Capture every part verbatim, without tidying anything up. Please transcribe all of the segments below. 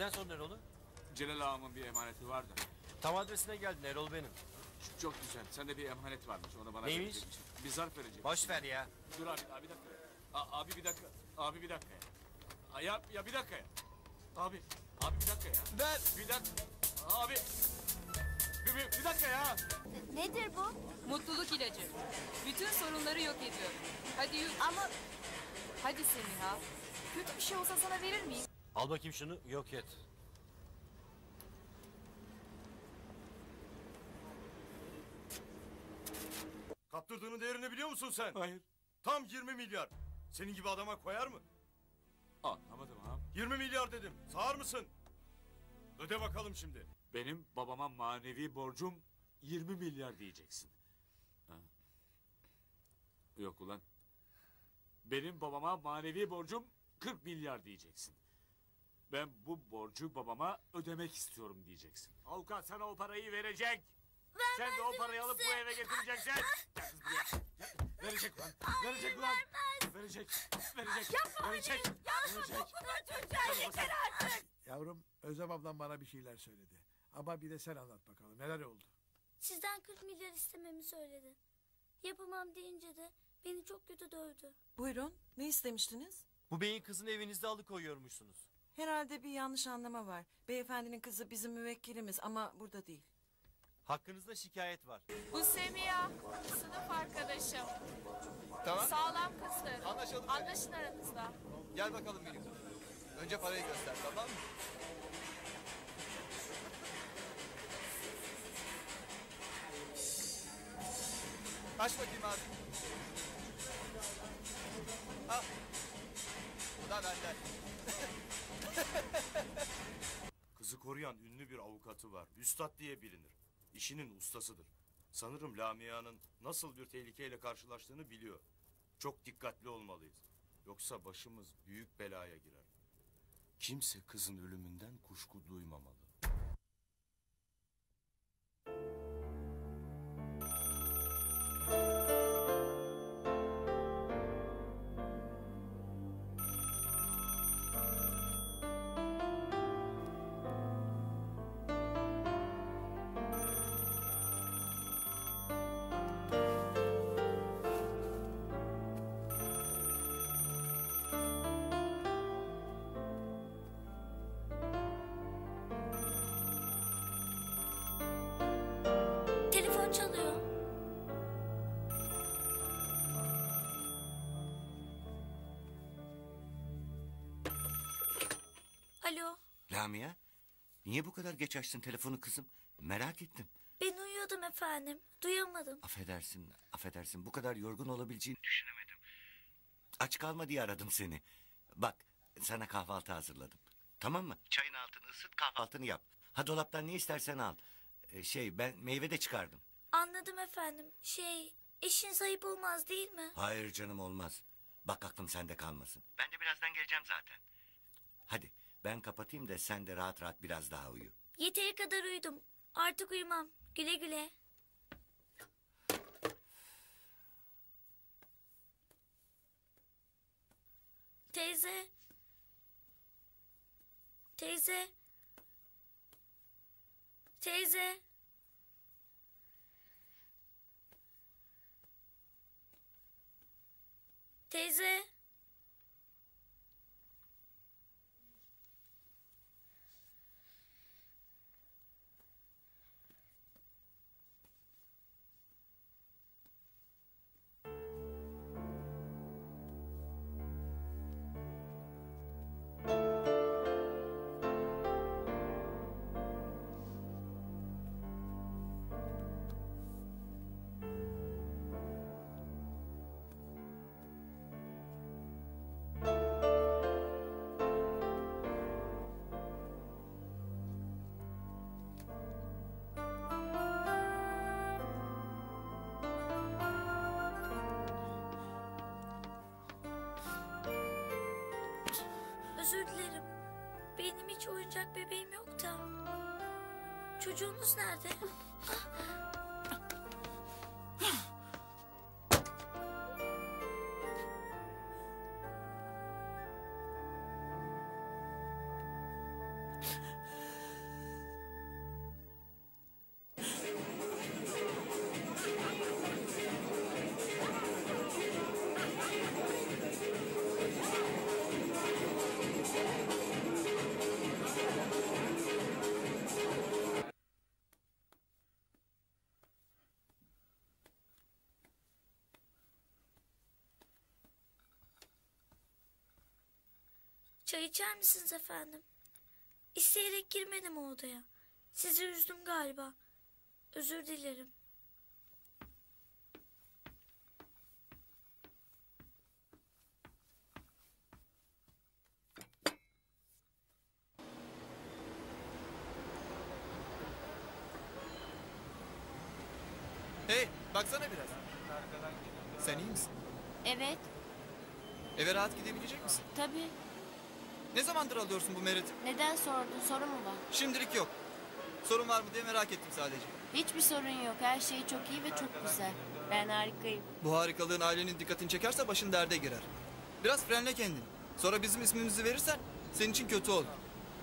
Neden sordun Erol'u? Celal ağamın bir emaneti vardı. Tam adresine geldin, Erol benim. Çok güzel. Sende bir emanet varmış. Onu bana Neymiş? verecekmiş. Bir zarf verecek. Boş ver ya. Dur abi, abi bir dakika. A, abi bir dakika. Abi bir dakika ya. A, ya, ya bir dakika ya. Abi, abi bir dakika ya. Ver. Bir dakika. Abi. Bir, bir, bir dakika ya. Nedir bu? Mutluluk ilacı. Bütün sorunları yok ediyor. Hadi yürü. Ama Hadi Semiha. kötü bir şey olsa sana verir miyim? Al bakayım şunu, yok et. Kaptırdığının değerini biliyor musun sen? Hayır. Tam yirmi milyar. Senin gibi adama koyar mı? Anlamadım ağam. yirmi milyar dedim. Sağır mısın? Öde bakalım şimdi. Benim babama manevi borcum yirmi milyar diyeceksin. Ha? Yok ulan. Benim babama manevi borcum kırk milyar diyeceksin. Ben bu borcu babama ödemek istiyorum diyeceksin. Avukat sana o parayı verecek. Sen de o parayı alıp bu eve getireceksin. Gel kız buraya. Gel. Verecek lan. Verecek lan. Verecek. Verecek. Yapma Verecek. anne. Yapma Verecek. dokunma çocuğa yeter artık. Yavrum, Özlem ablam bana bir şeyler söyledi. Ama bir de sen anlat bakalım, neler oldu? Sizden kırk milyar istememi söyledi. Yapamam deyince de beni çok kötü dövdü. Buyurun, ne istemiştiniz? Bu beyin kızını evinizde alıkoyuyormuşsunuz. Herhalde bir yanlış anlama var. Beyefendinin kızı bizim müvekkilimiz ama burada değil. Hakkınızda şikayet var. Bu Semiha. Sınıf arkadaşım. Tamam. Sağlam kızdır. Anlaşalım. Anlaşın aranızda. Gel bakalım benim. Önce parayı göster, tamam mı? Aç bakayım abi. Al. Bu da benden. Kızı koruyan ünlü bir avukatı var. Üstad diye bilinir. İşinin ustasıdır. Sanırım Lamia'nın nasıl bir tehlikeyle karşılaştığını biliyor. Çok dikkatli olmalıyız. Yoksa başımız büyük belaya girer. Kimse kızın ölümünden kuşku duymamalı. Telefon çalıyor. Alo. Lamia, niye bu kadar geç açtın telefonu kızım? Merak ettim. Ben uyuyordum efendim. Duyamadım. Affedersin, affedersin. Bu kadar yorgun olabileceğini düşünemedim. Aç kalma diye aradım seni. Bak, sana kahvaltı hazırladım. Tamam mı? Çayın altını ısıt, kahvaltını yap. Ha dolaptan ne istersen al. Ee, şey, ben meyve de çıkardım. Anladım efendim. Şey, eşiniz ayıp olmaz değil mi? Hayır canım olmaz. Bak aklım sende kalmasın. Ben de birazdan geleceğim zaten. Hadi ben kapatayım da sen de rahat rahat biraz daha uyu. Yeteri kadar uyudum. Artık uyumam. Güle güle. Teyze. Teyze. Teyze. Teyze. Özür dilerim. Benim hiç oyuncak bebeğim yok da. Çocuğunuz nerede? Çay içer misiniz efendim? İsteyerek girmedim o odaya. Sizi üzdüm galiba. Özür dilerim. Hey, baksana biraz. Sen iyi misin? Evet, Eve rahat gidebilecek misin? tabii. Ne zamandır alıyorsun bu mereti? Neden sordun? Sorun mu var? Şimdilik yok. Sorun var mı diye merak ettim sadece. Hiçbir sorun yok. Her şey çok iyi ve çok güzel. Ben harikayım. Bu harikalığın ailenin dikkatini çekerse başın derde girer. Biraz frenle kendini. Sonra bizim ismimizi verirsen senin için kötü olur.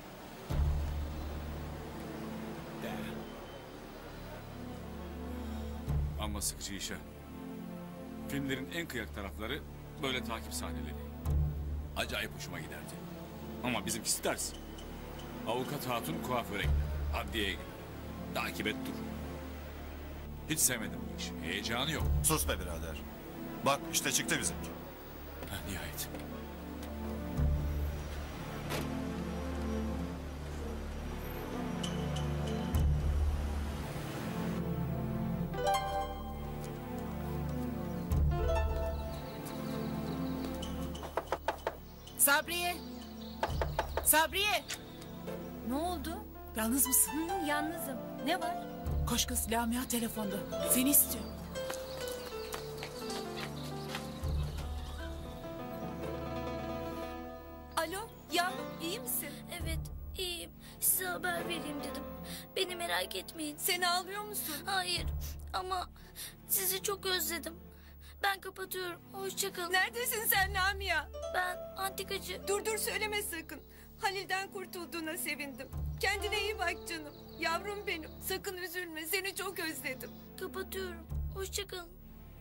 Ama sıkıcı işe. Filmlerin en kıyak tarafları böyle takip sahneleri. Acayip hoşuma giderdi. Ama bizimkisi ters. Avukat hatun kuaföre gider. Adliyeye gider. Takip et dur. Hiç sevmedim bu işi. Heyecanı yok. Sus be birader. Bak işte çıktı bizimki. Ha, nihayet. Sabriye! Sabriye! Ne oldu? Yalnız mısın? Hı, yalnızım. Ne var? Koş kız, Lamia telefonda. Seni istiyor. Alo, yavrum iyi misin? Evet, iyiyim. Size haber vereyim dedim. Beni merak etmeyin. Sen ağlıyor musun? Hayır ama sizi çok özledim. Ben kapatıyorum. Hoşça kalın. Neredesin sen Lamia? Ben antikacı. Dur dur söyleme sakın. Halil'den kurtulduğuna sevindim. Kendine iyi bak canım. Yavrum benim. Sakın üzülme. Seni çok özledim. Kapatıyorum. Hoşça kalın.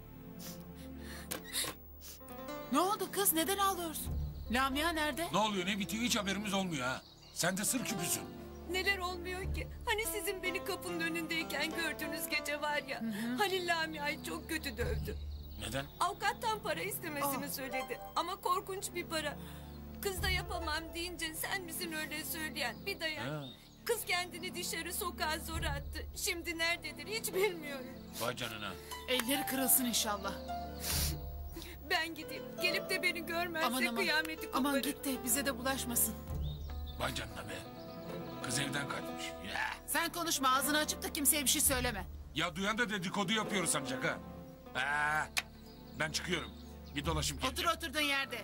Ne oldu kız? Neden ağlıyorsun? Lamia nerede? Ne oluyor ne bitiyor hiç haberimiz olmuyor ha. Sen de sır küpüsün. Neler olmuyor ki? Hani sizin beni kapının önündeyken gördüğünüz gece var ya. Halil Lamia'yı çok kötü dövdü. Neden? Avukattan para istemesini söyledi. Ama korkunç bir para. Kız da yapamam deyince sen misin öyle söyleyen? Bir dayan. Ha. Kız kendini dışarı sokağa zor attı. Şimdi nerededir hiç bilmiyorum. Vay canına. Elleri kırılsın inşallah. Ben gideyim. Gelip de beni görmezse Aman aman. kıyameti koparır. Aman git de bize de bulaşmasın. Vay canına be. Kız evden kaçmış. Ya. Sen konuşma, ağzını açıp da kimseye bir şey söyleme. Ya duyan da dedikodu yapıyoruz sanacak ha. Ha. Ben çıkıyorum. Bir dolaşıp Otur geleceğim. oturduğun yerde.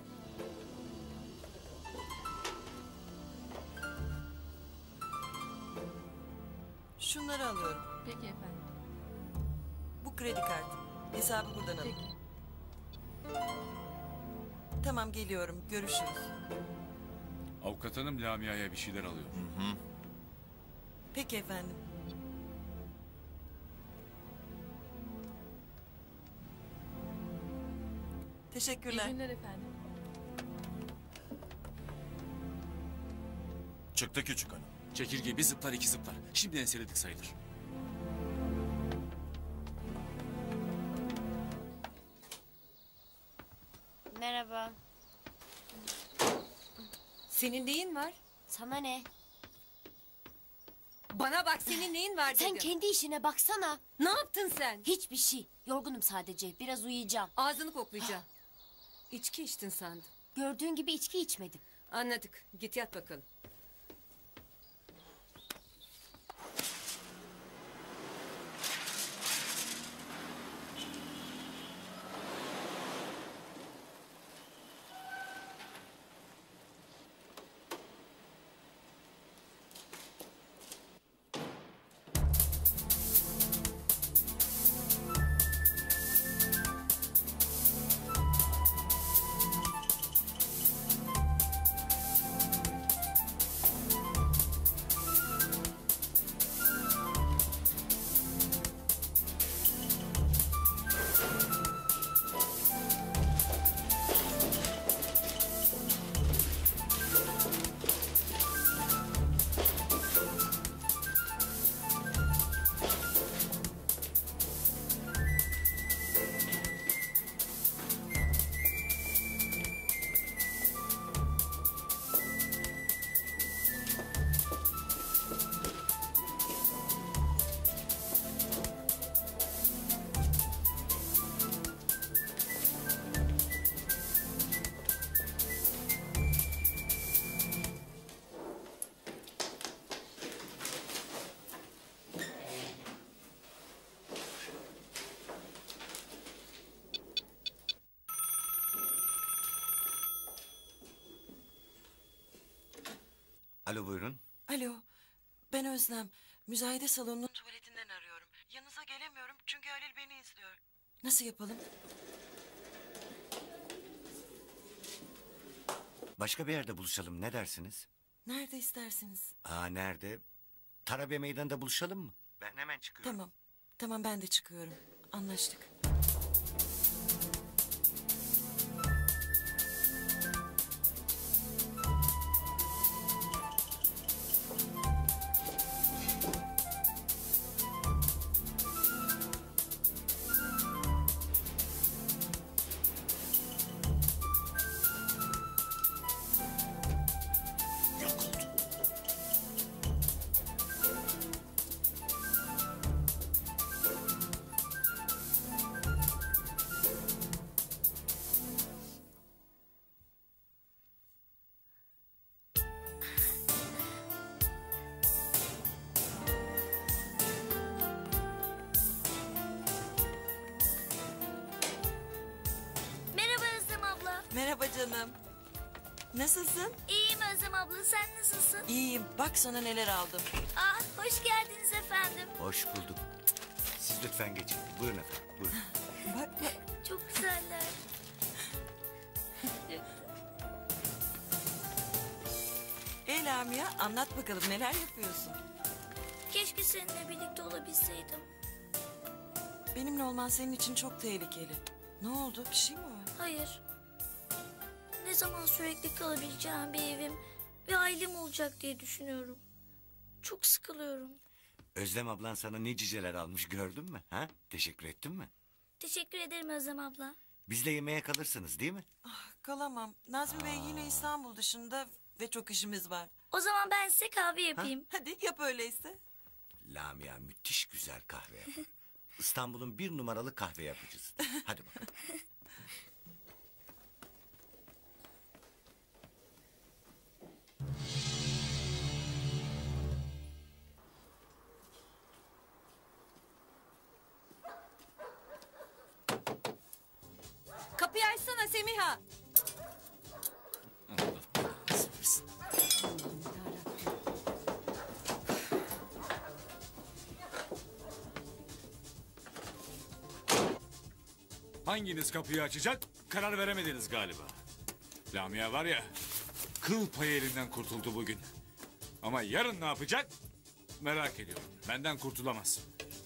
Şunları alıyorum. Peki efendim. Bu kredi kartı. Hesabı buradan alın. Tamam geliyorum. Görüşürüz. Avukat hanım Lamia'ya bir şeyler alıyor. Peki efendim. Teşekkürler. İyi günler efendim. Çıktı küçük hanım. Çekirge bir zıplar iki zıplar. Şimdi enseledik sayılır. Merhaba. Senin neyin var? Sana ne? Bana bak, senin neyin var Sen kendi işine baksana. Ne yaptın sen? Hiçbir şey. Yorgunum sadece. Biraz uyuyacağım. Ağzını koklayacağım. İçki içtin sandım. Gördüğün gibi içki içmedim. Anladık. Git yat bakalım. Alo buyurun. Alo, ben Özlem. Müzayede salonunun tuvaletinden arıyorum. Yanınıza gelemiyorum çünkü Halil beni izliyor. Nasıl yapalım? Başka bir yerde buluşalım ne dersiniz? Nerede isterseniz. Aa nerede? Tarabe Meydanı'nda buluşalım mı? Ben hemen çıkıyorum. Tamam, tamam ben de çıkıyorum. Anlaştık. Merhaba Özlem abla. Merhaba canım. Nasılsın? İyiyim Özlem abla, sen nasılsın? İyiyim. Bak sana neler aldım. Ah, hoş geldiniz efendim. Hoş bulduk. Siz lütfen geçin. Buyurun efendim. Buyurun. Bak bak. Çok güzeller. Ey Lamia, anlat bakalım neler yapıyorsun? Keşke seninle birlikte olabilseydim. Benimle olman senin için çok tehlikeli. Ne oldu? Bir şey mi var? Hayır. Ne zaman sürekli kalabileceğim bir evim ve ailem olacak diye düşünüyorum. Çok sıkılıyorum. Özlem ablan sana ne cüceler almış gördün mü? Ha? Teşekkür ettin mi? Teşekkür ederim Özlem abla. Bizle yemeğe kalırsınız değil mi? Kalamam. Nazmi Bey yine İstanbul dışında ve çok işimiz var. O zaman ben size kahve yapayım. Hadi yap öyleyse. Lamia müthiş güzel kahve yapar. İstanbul'un bir numaralı kahve yapıcısı. Hadi bakalım. Kapıyı açsana Semiha. Hanginiz kapıyı açacak? Karar veremediniz galiba. Lamia var ya, kıl payı elinden kurtuldu bugün. Ama yarın ne yapacak? Merak ediyorum. Benden kurtulamaz.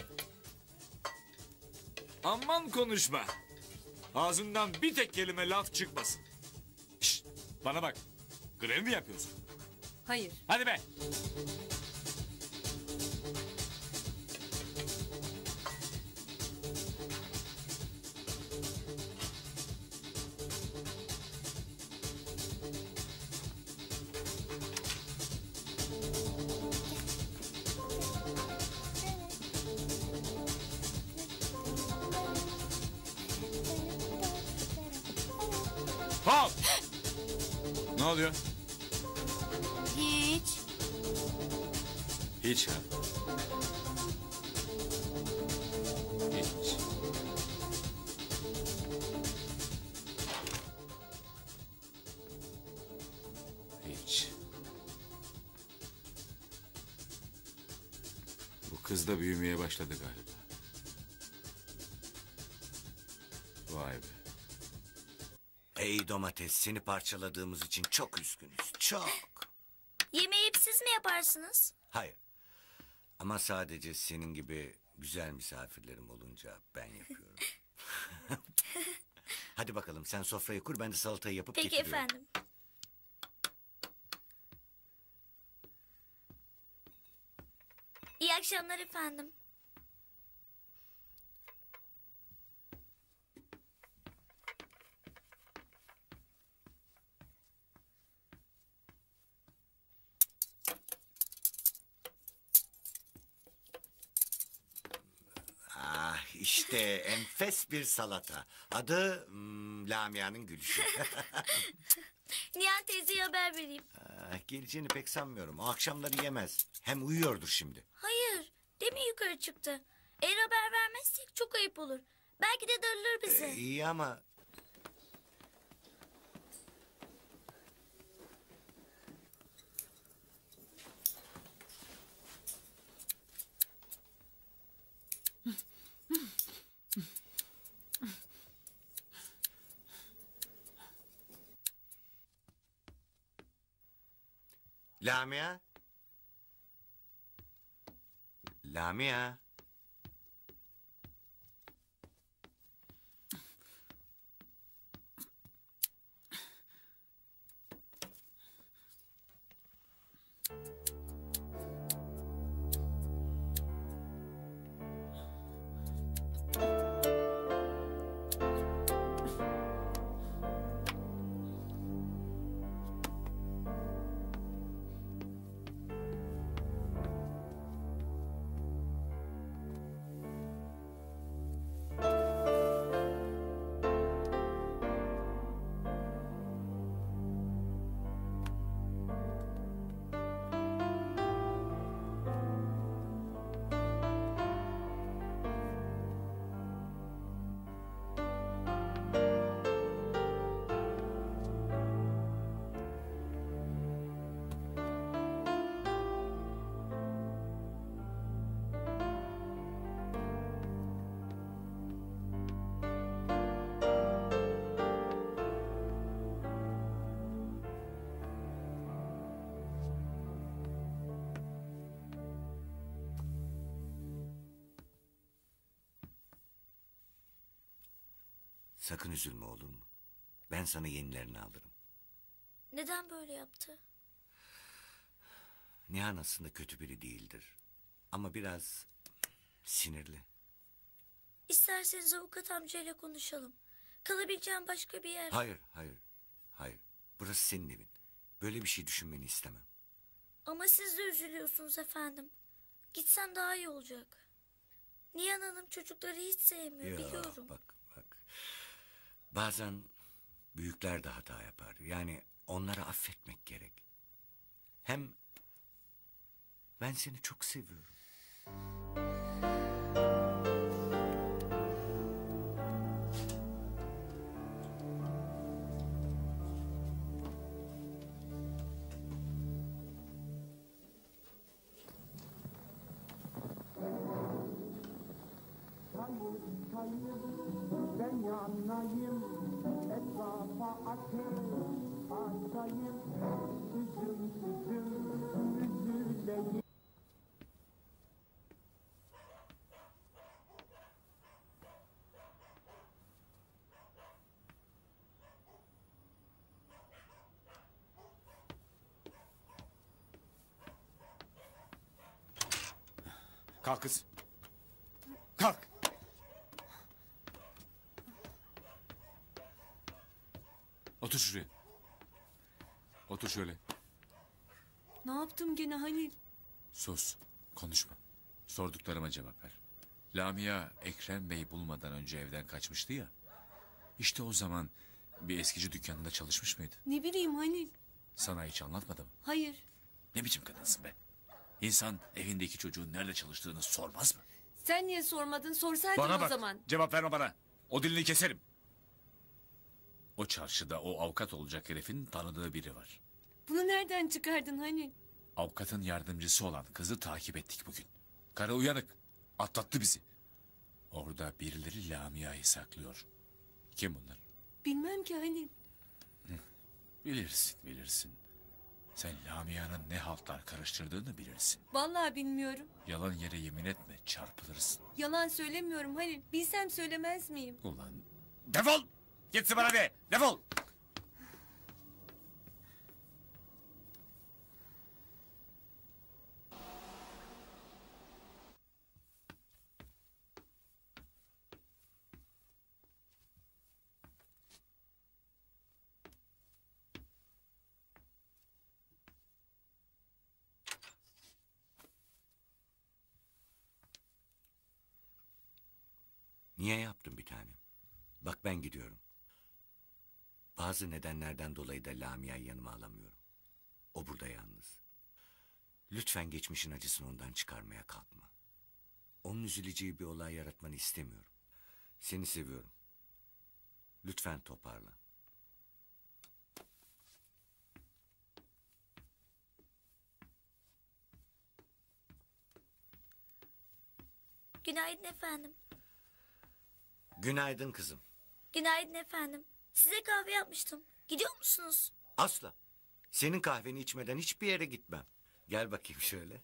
Aman konuşma. Ağzından bir tek kelime laf çıkmasın. Şşt, bana bak. Grev mi yapıyorsun? Hayır. Hadi be. Hop! Ne oluyor? Hiç. Hiç ha. Hiç. Hiç. Bu kız da büyümeye başladı galiba. Vay be. Ey domates seni parçaladığımız için çok üzgünüz. Çok. Yemeği hep siz mi yaparsınız? Hayır. Ama sadece senin gibi güzel misafirlerim olunca ben yapıyorum. Hadi bakalım sen sofrayı kur ben de salatayı yapıp Peki getiriyorum. efendim. İyi akşamlar efendim. Ah işte enfes bir salata. Adı hmm, Lamia'nın gülüşü. Nihan teyzeye haber vereyim. Ah, geleceğini pek sanmıyorum. O akşamları yemez. Hem uyuyordur şimdi. Hayır. Demin yukarı çıktı. Eğer haber vermezsek çok ayıp olur. Belki de darılır bize. Ee, iyi ama... Lamia. Lamia. Sakın üzülme olur mu? Ben sana yenilerini alırım. Neden böyle yaptı? Nihan aslında kötü biri değildir. Ama biraz sinirli. İsterseniz avukat amcayla konuşalım. Kalabileceğim başka bir yer. Hayır, hayır, hayır. Burası senin evin. Böyle bir şey düşünmeni istemem. Ama siz de üzülüyorsunuz efendim. Gitsem daha iyi olacak. Nihan Hanım çocukları hiç sevmiyor, Ya, biliyorum. bak, bak. Bazen büyükler de hata yapar. Yani onları affetmek gerek. Hem ben seni çok seviyorum. Ben yanayım, etrafa ateş atayım, üzüm üzüm üzüleyim. Kalk kız. Kalk. Otur şuraya. Otur şöyle. Ne yaptım gene Halil? Sus. Konuşma. Sorduklarıma cevap ver. Lamia Ekrem Bey bulmadan önce evden kaçmıştı ya. İşte o zaman bir eskici dükkanında çalışmış mıydı? Ne bileyim Halil. Sana hiç anlatmadı mı? Hayır. Ne biçim kadınsın be? İnsan evindeki çocuğun nerede çalıştığını sormaz mı? Sen niye sormadın? Sorsaydın Bana o bak. zaman. Cevap verme bana. O dilini keserim. O çarşıda o avukat olacak herifin tanıdığı biri var. Bunu nereden çıkardın Halil? Avukatın yardımcısı olan kızı takip ettik bugün. Karı uyanık. Atlattı bizi. Orada birileri Lamia'yı saklıyor. Kim bunlar? Bilmem ki Halil. Bilirsin, bilirsin. Sen Lamia'nın ne haltlar karıştırdığını bilirsin. Vallahi bilmiyorum. Yalan yere yemin etme, çarpılırsın. Yalan söylemiyorum Halil. Bilsem söylemez miyim? Ulan defol! Gitsin bana be, defol! Niye yaptın bir tanem? Bak ben gidiyorum. Bazı nedenlerden dolayı da Lamia'yı yanıma alamıyorum. O burada yalnız. Lütfen geçmişin acısını ondan çıkarmaya kalkma. Onun üzüleceği bir olay yaratmanı istemiyorum. Seni seviyorum. Lütfen toparla. Günaydın efendim. Günaydın kızım. Günaydın efendim. Size kahve yapmıştım. Gidiyor musunuz? Asla. Senin kahveni içmeden hiçbir yere gitmem. Gel bakayım şöyle.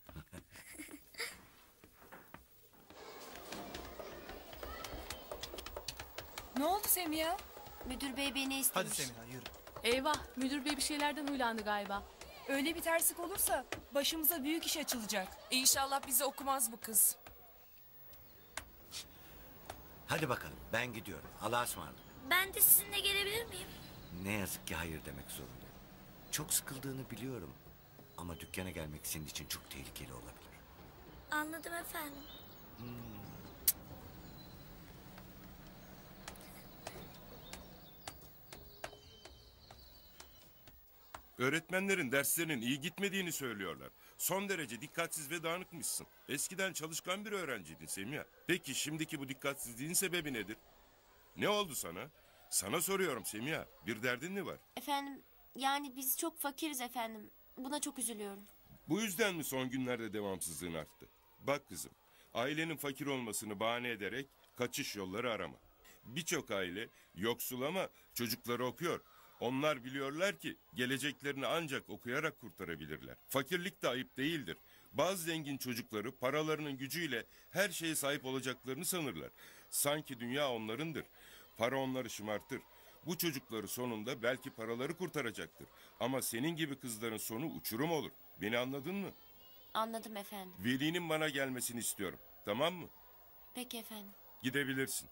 Ne oldu Semiha? Müdür bey beni istemiş. Hadi Semiha yürü. Eyvah, müdür bey bir şeylerden huylandı galiba. Öyle bir terslik olursa başımıza büyük iş açılacak. İnşallah bizi okumaz bu kız. Hadi bakalım ben gidiyorum. Allah'a ısmarladık. Ben de sizinle gelebilir miyim? Ne yazık ki hayır demek zorundayım. Çok sıkıldığını biliyorum. Ama dükkana gelmek senin için çok tehlikeli olabilir. Anladım efendim. Öğretmenlerin derslerinin iyi gitmediğini söylüyorlar. Son derece dikkatsiz ve dağınıkmışsın. Eskiden çalışkan bir öğrenciydin Semiha. Peki şimdiki bu dikkatsizliğin sebebi nedir? Ne oldu sana? Sana soruyorum Semiha. Bir derdin mi var? Efendim yani biz çok fakiriz efendim. Buna çok üzülüyorum. Bu yüzden mi son günlerde devamsızlığın arttı? Bak kızım, ailenin fakir olmasını bahane ederek kaçış yolları arama. Birçok aile yoksul ama çocukları okuyor. Onlar biliyorlar ki geleceklerini ancak okuyarak kurtarabilirler. Fakirlik de ayıp değildir. Bazı zengin çocukları paralarının gücüyle her şeye sahip olacaklarını sanırlar. Sanki dünya onlarındır. Para onları şımartır. Bu çocukları sonunda belki paraları kurtaracaktır. Ama senin gibi kızların sonu uçurum olur. Beni anladın mı? Anladım efendim. Velinin bana gelmesini istiyorum. Tamam mı? Peki efendim. Gidebilirsin.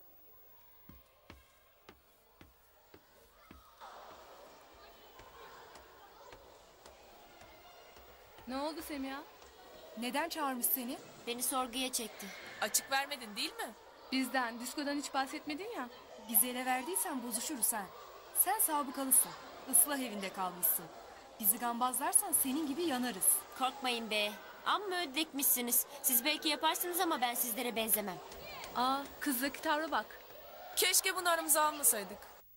Ne oldu Semiha? Neden çağırmış seni? Beni sorguya çekti. Açık vermedin değil mi? Bizden, diskodan hiç bahsetmedin ya. Bizi ele verdiysen bozuşuruz ha. Sen sabıkalısın. Islah evinde kalmışsın. Bizi gambazlarsan senin gibi yanarız. Korkmayın be. Amma ödlekmişsiniz. Siz belki yaparsınız ama ben sizlere benzemem. Aa, kızdaki tavra bak. Keşke bunu aramıza almasaydık.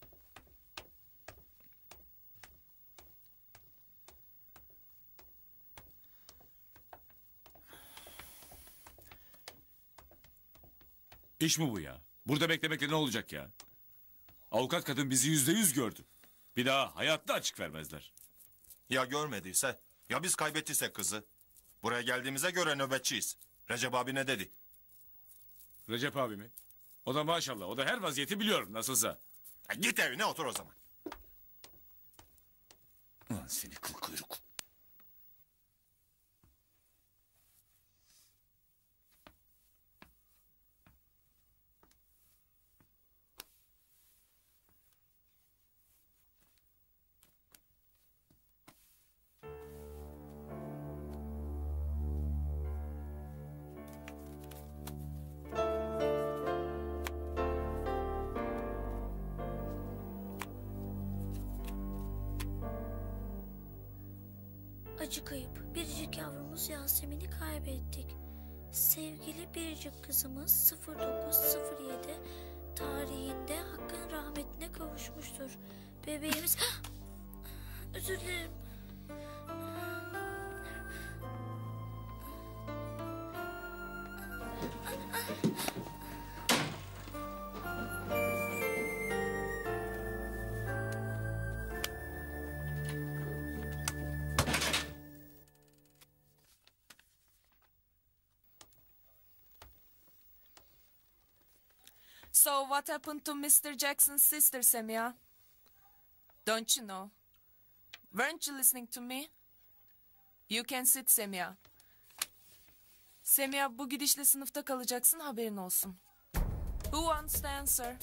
İş mi bu ya? Burada beklemekle ne olacak ya? Avukat kadın bizi yüzde yüz gördü. Bir daha hayatta açık vermezler. Ya görmediyse? Ya biz kaybettiysek kızı? Buraya geldiğimize göre nöbetçiyiz. Recep abi ne dedi? Recep abi mi? O da maşallah. O da her vaziyeti biliyor nasılsa. Ya git evine otur o zaman. Ulan seni kıl kuyruk. Acı kayıp. Biricik yavrumuz Yasemin'i kaybettik. Sevgili biricik kızımız sıfır dokuz sıfır yedi tarihinde Hakk'ın rahmetine kavuşmuştur. Bebeğimiz... Özür dilerim. So what happened to Mister Jackson's sister, Semiha? Don't you know? Weren't you listening to me? You can sit, Semiha. Semiha, bu gidişle sınıfta kalacaksın, haberin olsun. Who wants the answer?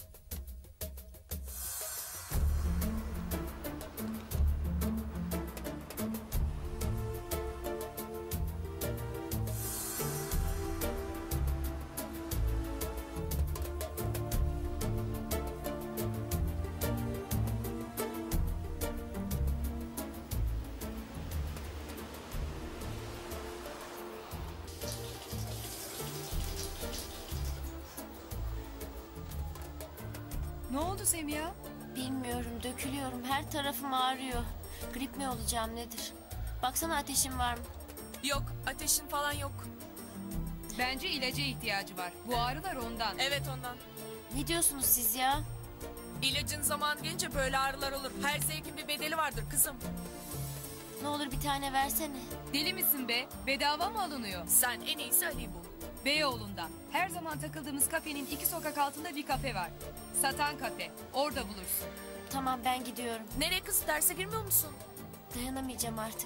Ne oldu Semiha? Bilmiyorum, dökülüyorum. Her tarafım ağrıyor. Grip mi olacağım nedir? Baksana ateşim var mı? Yok, ateşin falan yok. Bence ilaca ihtiyacı var. Bu ağrılar ondan. Evet ondan. Ne diyorsunuz siz ya? İlacın zaman gelince böyle ağrılar olur. Her zevkin bir bedeli vardır kızım. Ne olur bir tane versene. Deli misin be? Bedava mı alınıyor? Sen en iyisi Ali'yi bul. Beyoğlu'nda. Her zaman takıldığımız kafenin iki sokak altında bir kafe var. Satan Kafe. Orada bulursun. Tamam ben gidiyorum. Nereye kız? Derse girmiyor musun? Dayanamayacağım artık.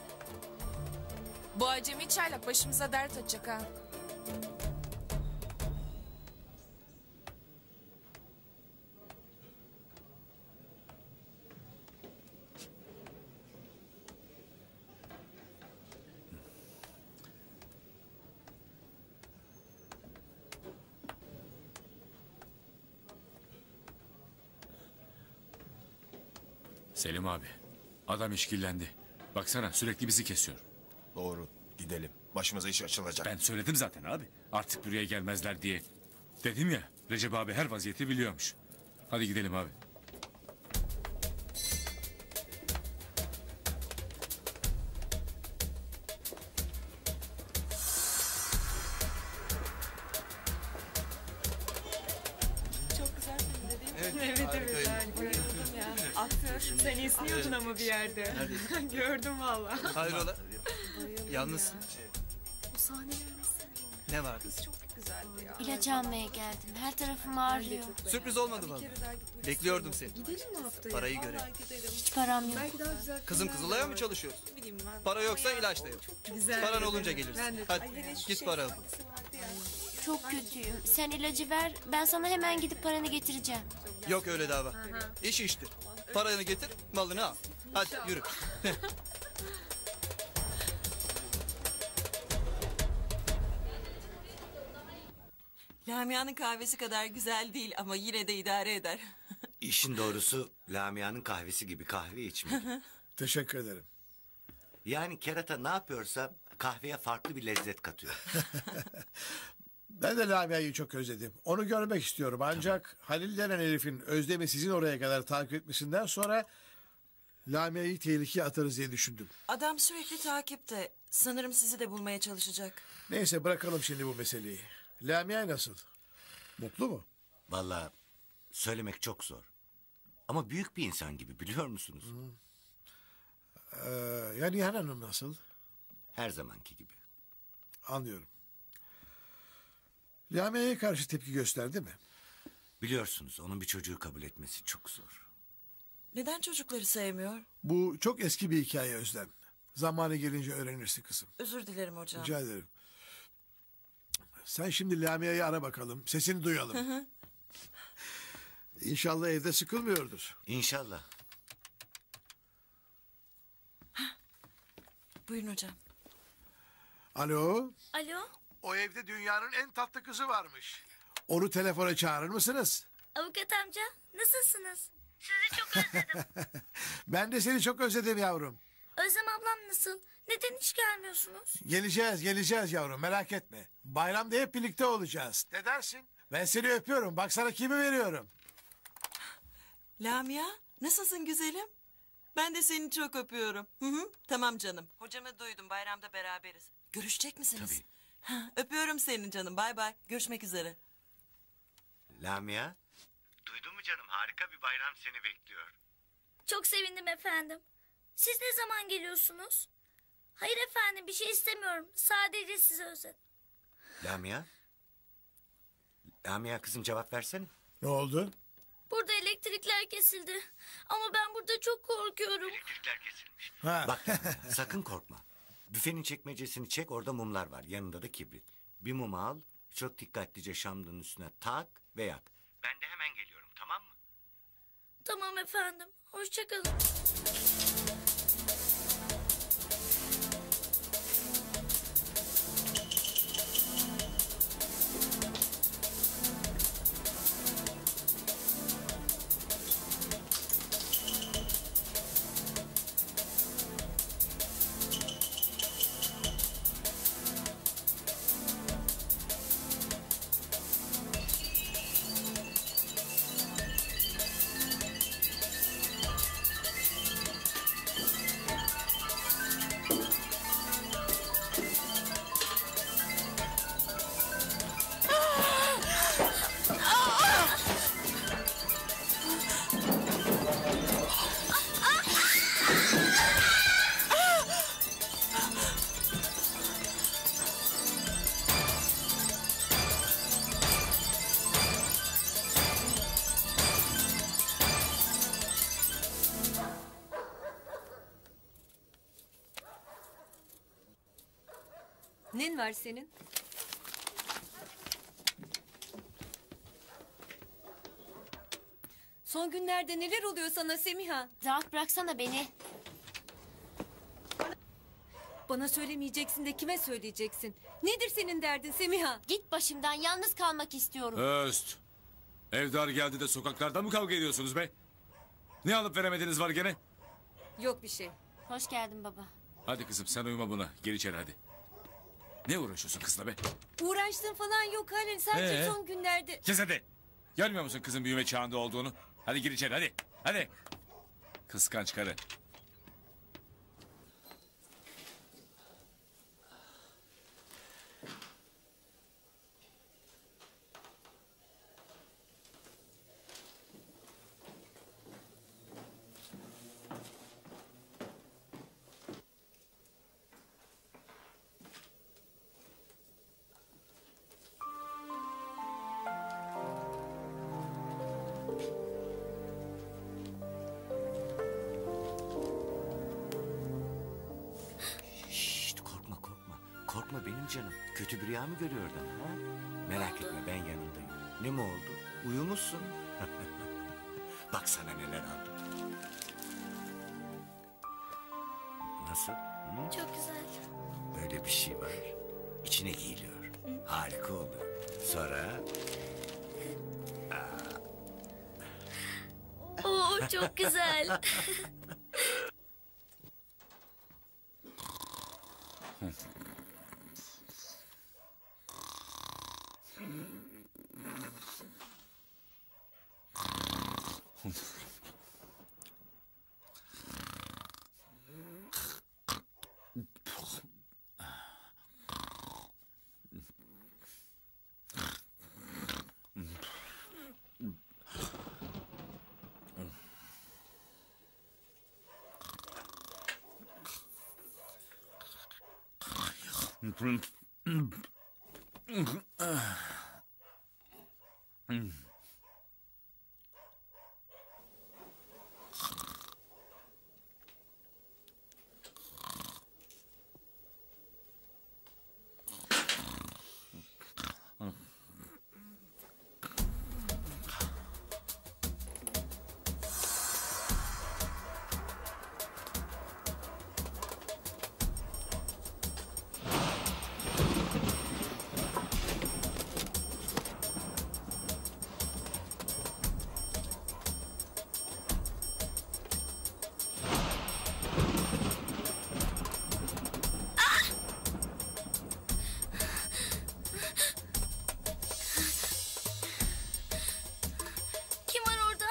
Bu acemi çaylak başımıza dert açacak ha. Selim abi, adam işkillendi. Baksana sürekli bizi kesiyor. Doğru. Gidelim. Başımıza iş açılacak. Ben söyledim zaten abi. Artık buraya gelmezler diye. Dedim ya, Recep abi her vaziyeti biliyormuş. Hadi gidelim abi. Çok güzel film değil mi? Evet evet. evet bayıldım ya. Aktör. Sen esniyordun ama bir yerde. Gördüm valla. Hayrola? Yalnız O sahneler nasıl? ne vardı? Kız çok güzeldi ya. İlaç almaya geldim. Her tarafım ağrıyor. Sürpriz olmadı mı? Bekliyordum seni. Gidelim mi haftaya? Parayı Vallahi görelim. gidelim. Hiç param yok. Belki daha güzel Kızım filmler Kızılay'a var. mı çalışıyorsun? Ne bileyim ben. Para yoksa ilaç da yok. Güzel. Paran olunca gelirsin. Ben de- Hadi Ay, hele şu git şey para al. salatası vardı ya. Çok kötüyüm. Sen ilacı ver. Ben sana hemen gidip paranı getireceğim. Yok öyle dava. İş iştir. Paranı getir, malını al. Hadi yürü. Lamia'nın kahvesi kadar güzel değil ama yine de idare eder. İşin doğrusu Lamia'nın kahvesi gibi kahve içmek. Teşekkür ederim. Yani kerata ne yapıyorsa kahveye farklı bir lezzet katıyor. Ben de Lamia'yı çok özledim. Onu görmek istiyorum. Ancak Halil denen herifin Özlem'i sizin oraya kadar takip etmesinden sonra Lamia'yı tehlikeye atarız diye düşündüm. Adam sürekli takipte. Sanırım sizi de bulmaya çalışacak. Neyse bırakalım şimdi bu meseleyi. Lamia nasıl? Mutlu mu? Vallahi söylemek çok zor. Ama büyük bir insan gibi biliyor musunuz? Ee, ya Nihan Hanım nasıl? Her zamanki gibi. Anlıyorum. Lamia'ya karşı tepki gösterdi mi? Biliyorsunuz onun bir çocuğu kabul etmesi çok zor. Neden çocukları sevmiyor? Bu çok eski bir hikaye Özlem. Zamanı gelince öğrenirsin kızım. Özür dilerim hocam. Rica ederim. Sen şimdi Lamia'yı ara bakalım. Sesini duyalım. Hı hı. İnşallah evde sıkılmıyordur. İnşallah. Buyurun hocam. Alo. Alo, O evde dünyanın en tatlı kızı varmış. Onu telefona çağırır mısınız? avukat amca nasılsınız? Sizi çok özledim. Ben de seni çok özledim yavrum. Özlem ablam nasıl? Neden hiç gelmiyorsunuz? Geleceğiz geleceğiz yavrum merak etme. Bayramda hep birlikte olacağız. Ne dersin? Ben seni öpüyorum. Bak sana kimi veriyorum. Lamia, nasılsın güzelim? Ben de seni çok öpüyorum. Hı hı, tamam canım. Hocamı duydum, bayramda beraberiz. Görüşecek misiniz? Tabii. Ha, öpüyorum seni canım, bay bay. Görüşmek üzere. Lamia. Duydun mu canım harika bir bayram seni bekliyor. Çok sevindim efendim. Siz ne zaman geliyorsunuz? Hayır efendim bir şey istemiyorum. Sadece sizi özledim. Lamia. Lamia kızım cevap versene. Ne oldu? Burada elektrikler kesildi. Ama ben burada çok korkuyorum. Elektrikler kesilmiş. Ha. Bak Lamia, sakın korkma. Büfenin çekmecesini çek orada mumlar var. Yanında da kibrit. Bir mumu al çok dikkatlice şamdanın üstüne tak ve yak. Ben de hemen geliyorum tamam mı? Tamam efendim. Hoşçakalın. var senin? Son günlerde neler oluyor sana Semiha? Rahat bıraksana beni. Bana söylemeyeceksin de kime söyleyeceksin? Nedir senin derdin Semiha? Git başımdan, yalnız kalmak istiyorum. Öst. Evdar geldi de sokaklarda mı kavga ediyorsunuz be? Ne alıp veremediniz var gene? Yok bir şey. Hoş geldin baba. Hadi kızım sen uyuma buna. Gir içeri hadi. Ne uğraşıyorsun kızla be? Uğraştın falan yok Halil. Sadece Ee? son günlerde. Kes hadi. Görmüyor musun kızın büyüme çağında olduğunu? Hadi gir içeri hadi. Hadi. Kıskanç karı. Şşt korkma korkma. Korkma benim canım. Kötü bir rüya mı görüyordun ha? Merak etme ben yanındayım. Ne mi oldu? Uyumuşsun. Bak sana neler aldım. Nasıl? Hı? Çok güzel. Böyle bir şey var. İçine giyiliyor. Harika oluyor. Sonra... Oo çok güzel. Kim var orada?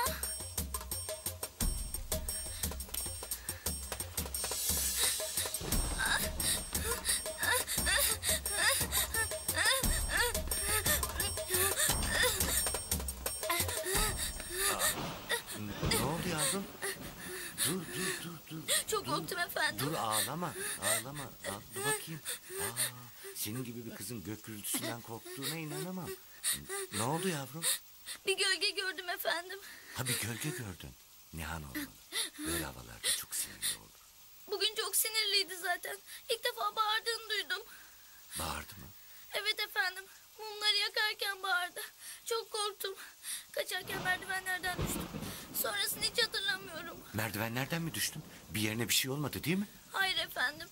Ne oldu yavrum? Dur dur dur dur. Çok korktum efendim. Dur ağlama ağlama. Aa, dur bakayım. Aa, senin gibi bir kızın gök gürültüsünden korktuğuna inanamam. Ne oldu yavrum? Bir gölge gördüm efendim. Ha bir gölge gördün. Nihan olmalı. Böyle havalarda çok sinirli olur. Bugün çok sinirliydi zaten. İlk defa bağırdığını duydum. Bağırdı mı? Evet efendim. Mumları yakarken bağırdı. Çok korktum. Kaçarken merdivenlerden düştüm. Sonrasını hiç hatırlamıyorum. Merdivenlerden mi düştün? Bir yerine bir şey olmadı değil mi? Hayır efendim.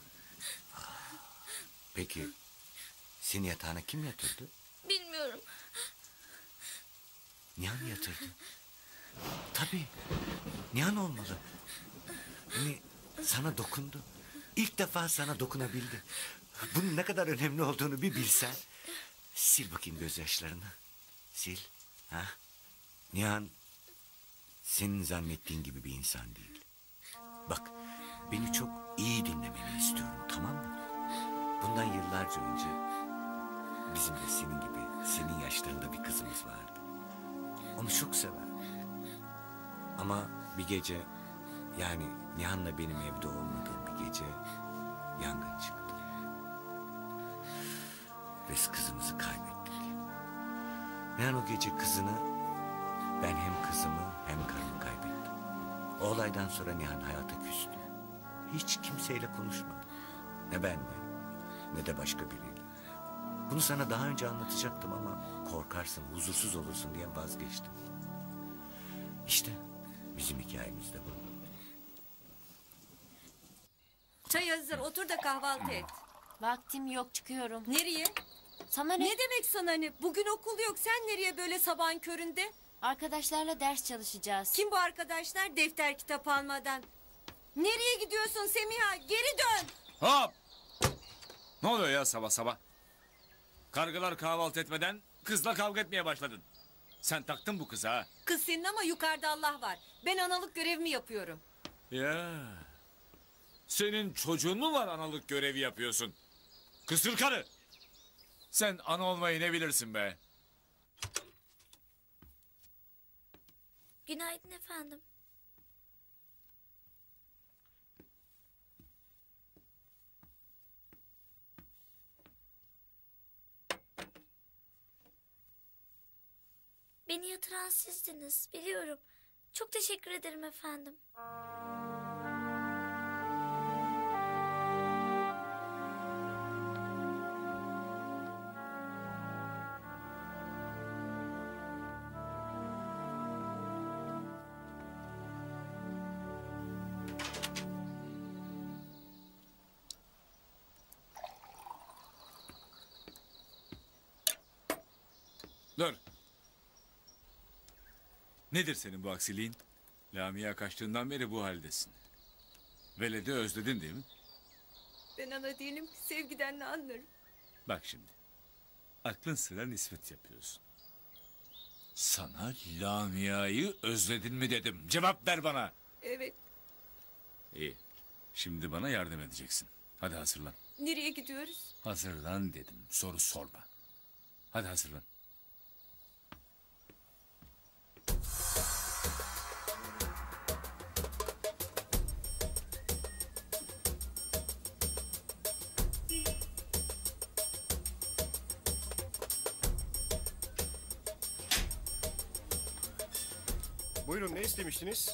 Peki seni yatağına kim yatırdı? Bilmiyorum. Nihan yatırdı. Tabii. Nihan olmalı. Hani sana dokundu. İlk defa sana dokunabildi. Bunun ne kadar önemli olduğunu bir bilsen. Sil bakayım gözyaşlarını. Sil. Ha? Nihan senin zannettiğin gibi bir insan değil. Bak beni çok iyi dinlemeni istiyorum, tamam mı? Bundan yıllarca önce bizim de senin gibi senin yaşlarında bir kızımız vardı. Onu çok sever. Ama bir gece yani Nihan'la benim evde olmadığım bir gece yangın çıktı. Ve kızımızı kaybettik. Nihan o gece kızını, ben hem kızımı hem karımı kaybettim. O olaydan sonra Nihan hayata küstü. Hiç kimseyle konuşmadı. Ne benle ne de başka biriyle. Bunu sana daha önce anlatacaktım ama korkarsın, huzursuz olursun diye vazgeçtim. İşte bizim hikayemiz de bu. Çay hazır. Otur da kahvaltı et. Vaktim yok, çıkıyorum. Nereye? Sana ne? Ne demek sana ne? Bugün okul yok. Sen nereye böyle sabahın köründe? Arkadaşlarla ders çalışacağız. Kim bu arkadaşlar defter kitap almadan? Nereye gidiyorsun Semiha? Geri dön. Hop! Ne oluyor ya sabah sabah? Kargalar kahvaltı etmeden kızla kavga etmeye başladın. Sen taktın bu kıza ha. Kız senin ama yukarıda Allah var. Ben analık görevimi yapıyorum. Ya. Senin çocuğun mu var analık görevi yapıyorsun? Kısır karı. Sen ana olmayı ne bilirsin be? Günaydın efendim. Beni yatıran sizdiniz, biliyorum. Çok teşekkür ederim efendim. Dur. Nedir senin bu aksiliğin? Lamia kaçtığından beri bu haldesin. Veled'i özledin değil mi? Ben ana değilim ki sevgiden ne anlarım. Bak şimdi. Aklın sıra nispet yapıyorsun. Sana Lamia'yı özledin mi dedim. Cevap ver bana. Evet. İyi. Şimdi bana yardım edeceksin. Hadi hazırlan. Nereye gidiyoruz? Hazırlan dedim. Soru sorma. Hadi hazırlan. Buyurun, ne istemiştiniz?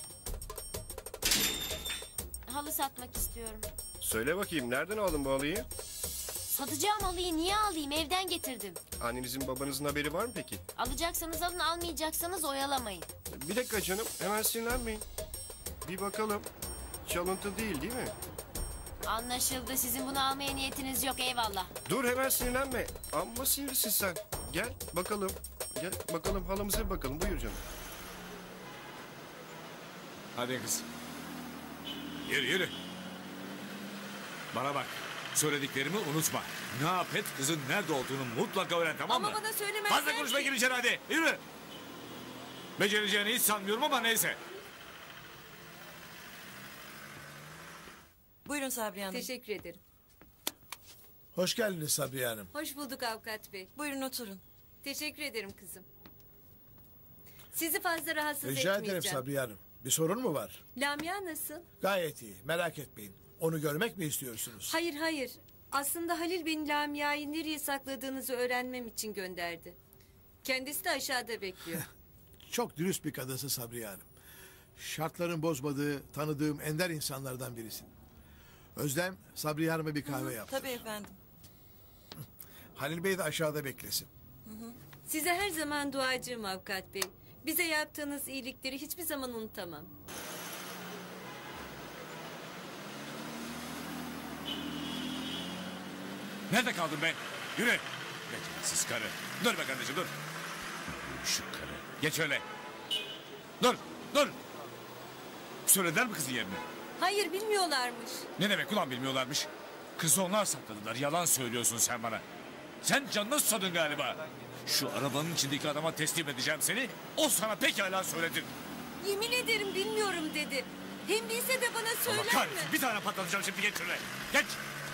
Halı satmak istiyorum. Söyle bakayım, nereden aldın bu halıyı? Satacağım halıyı, niye alayım? Evden getirdim. Annenizin babanızın haberi var mı peki? Alacaksanız alın, almayacaksanız oyalamayın. Bir dakika canım, hemen sinirlenmeyin. Bir bakalım. Çalıntı değil, değil mi? Anlaşıldı. Sizin bunu almaya niyetiniz yok, eyvallah. Dur, hemen sinirlenme. Amma sinirlisin sen. Gel bakalım. Gel bakalım, halımıza bir bakalım. Buyur canım. Hadi kız. Yürü yürü. Bana bak. Söylediklerimi unutma. Ne yap et, kızın nerede olduğunu mutlaka öğren, tamam mı? Ama bana söylemezsen Fazla konuşma, ki. gir içeri hadi. Yürü. Becereceğini hiç sanmıyorum ama neyse. Buyurun Sabriye Hanım. Teşekkür ederim. Hoş geldiniz Sabriye Hanım. Hoş bulduk avukat bey. Buyurun oturun. Teşekkür ederim kızım. Sizi fazla rahatsız Rica etmeyeceğim. ederim Sabriye Hanım. Bir sorun mu var? Lamia nasıl? Gayet iyi. Merak etmeyin. Onu görmek mi istiyorsunuz? Hayır hayır. Aslında Halil beni Lamia'yı nereye sakladığınızı öğrenmem için gönderdi. Kendisi de aşağıda bekliyor. Çok dürüst bir kadınsın Sabriye Hanım. Şartların bozmadığı, tanıdığım ender insanlardan birisin. Özlem, Sabriye Hanım'a bir kahve yaptı. Tabii efendim. Halil Bey de aşağıda beklesin. Size her zaman duacıyım avukat bey. Bize yaptığınız iyilikleri hiçbir zaman unutamam. Nerede kaldın be? Yürü. Beceriksiz karı. Dur be kardeşim dur. Şu karı. Geç öyle. Dur dur. Söylediler mi kızın yerini? Hayır bilmiyorlarmış. Ne demek ulan bilmiyorlarmış? Kızı onlar sakladılar. Yalan söylüyorsun sen bana. Sen canına susadın galiba. Şu arabanın içindeki adama teslim edeceğim seni. O sana pekala söyledi. Yemin ederim bilmiyorum dedi. Hem bilse de bana Allah söyler mi? kahretsin. Bir tane patlatacağım şimdi. Geç şuraya. Geç.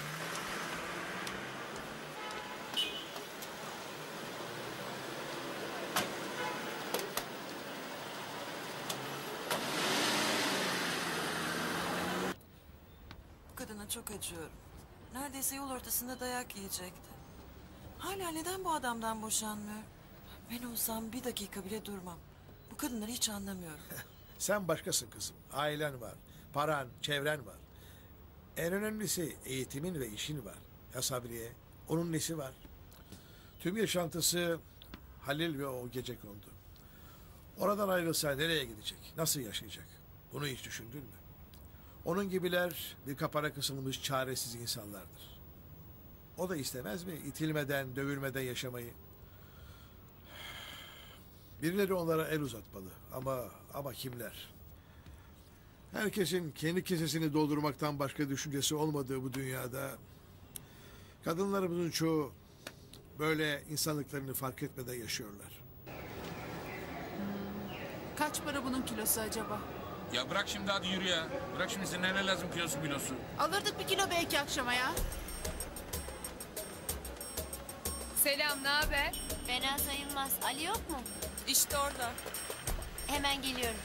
Bu kadına çok acıyorum. Neredeyse yol ortasında dayak yiyecekti. Hala neden bu adamdan boşanmıyor? Ben olsam bir dakika bile durmam. Bu kadınları hiç anlamıyorum. Sen başkasın kızım. Ailen var. Paran, çevren var. En önemlisi eğitimin ve işin var. Ya Sabriye, onun nesi var? Tüm yaşantısı Halil ve o gece kondu. Oradan ayrılsa nereye gidecek? Nasıl yaşayacak? Bunu hiç düşündün mü? Onun gibiler bir kapana kısılmış çaresiz insanlardır. O da istemez mi itilmeden, dövülmeden yaşamayı? Birileri onlara el uzatmalı ama ama kimler? Herkesin kendi kesesini doldurmaktan başka düşüncesi olmadığı bu dünyada kadınlarımızın çoğu böyle insanlıklarını fark etmeden yaşıyorlar. Kaç para bunun kilosu acaba? Ya bırak şimdi hadi yürü ya. Bırak şimdi size ne lazım kilosu kilosu. Alırdık bir kilo belki akşama ya. Selam, ne haber? Fena sayılmaz. Ali yok mu? İşte orada. Hemen geliyorum.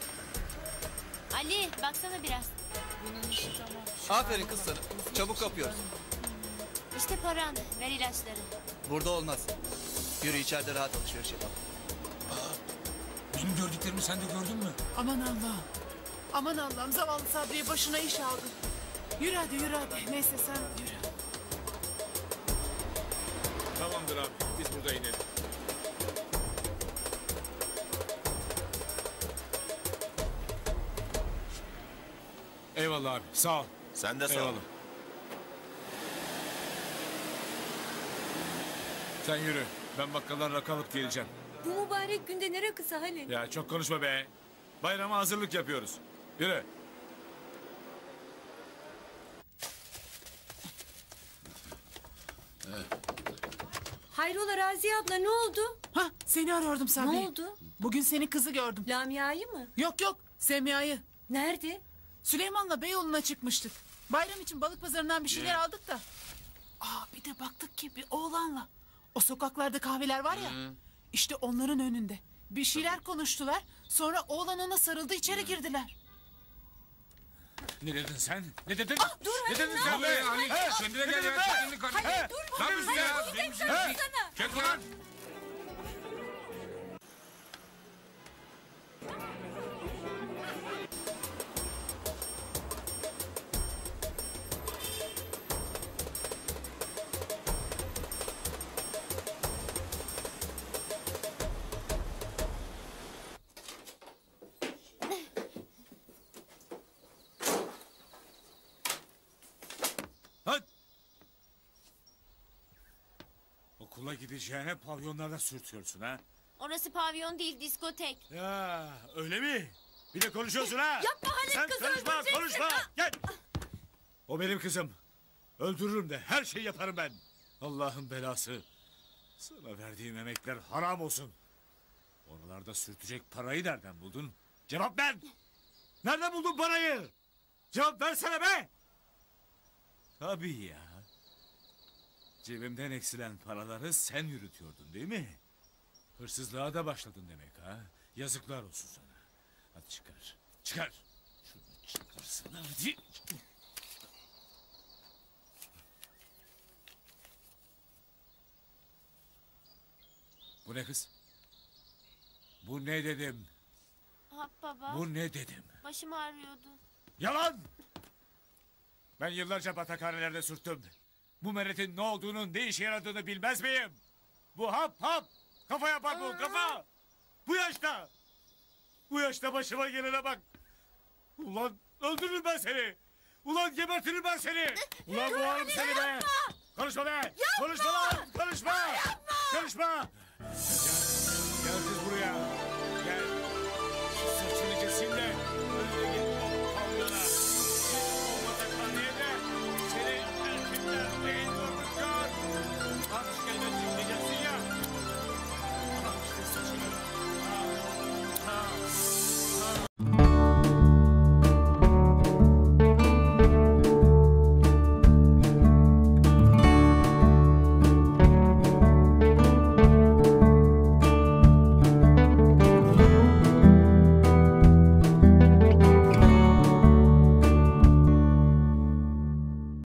Ali baksana biraz. Bunun işi tamam. Aferin kız sana. Çabuk kapıyoruz. İşte paran. Ver ilaçları. Burada olmaz. Yürü içeride rahat alışveriş yapalım. Benim gördüklerimi sen de gördün mü? Aman Allah'ım. Aman Allah'ım zavallı Sabriye başına iş aldı. Yürü hadi yürü hadi. Neyse sen yürü. Tamamdır abi biz burada inelim. Eyvallah abi sağ ol. Sen de sağ ol. Eyvallah. Sen yürü. Ben bakkaldan rakı alıp geleceğim. Bu mübarek günde ne rakısı Halil? Ya çok konuşma be. Bayrama hazırlık yapıyoruz. Yürü. Hayrola Raziye abla ne oldu? Ha seni arıyordum Sabriye. Ne oldu? Bugün senin kızı gördüm. Lamia'yı mı? Yok yok Semiha'yı. Nerede? Süleyman'la Beyoğlu'na çıkmıştık. Bayram için balık pazarından bir şeyler aldık da. Aa bir de baktık ki bir oğlanla. O sokaklarda kahveler var ya. İşte onların önünde. Bir şeyler konuştular. Sonra oğlan ona sarıldı içeri girdiler. Ne dedin sen? Ne dedin? Ah, dur ne Halil, dedin ne sen be? yapıyorsun? Halil, Hayır, kendine ne gel dedin ya. be? Kendine karşı. Halil, He, dur ne Halil, yapıyorsun ya? Halil, Benim dur, için dur, değil. sana. Çek lan. Okula gideceğine pavyonlarda sürtüyorsun ha? Orası pavyon değil diskotek. Ya öyle mi? Bir de konuşuyorsun ha? Yapma Halil, Sen kızı konuşma öldüreceksin. konuşma. Ah! Gel. O benim kızım. Öldürürüm de her şeyi yaparım ben. Allah'ın belası. Sana verdiğim emekler haram olsun. Oralarda sürtecek parayı nereden buldun? Cevap ver. Nereden buldun parayı? Cevap versene be. Tabii ya. Cebimden eksilen paraları sen yürütüyordun değil mi? Hırsızlığa da başladın demek ha? Yazıklar olsun sana. Hadi çıkar. Çıkar. Şunu çıkarsana hadi. Bu ne kız? Bu ne dedim? Ha baba. Bu ne dedim? Başım ağrıyordu. Yalan! Ben yıllarca batakhanelerde sürttüm. Bu meretin ne olduğunun, ne işe yaradığını bilmez miyim? Bu hap hap! Kafa yapar bu, kafa! Bu yaşta! Bu yaşta başıma gelene bak! Ulan öldürürüm ben seni! Ulan gebertirim ben seni! Ulan boğarım seni be! Konuşma be! Konuşma lan! Konuşma! Konuşma! Gel, gel kız buraya! Gel! Şu saçını keseyim de! Önüne gel!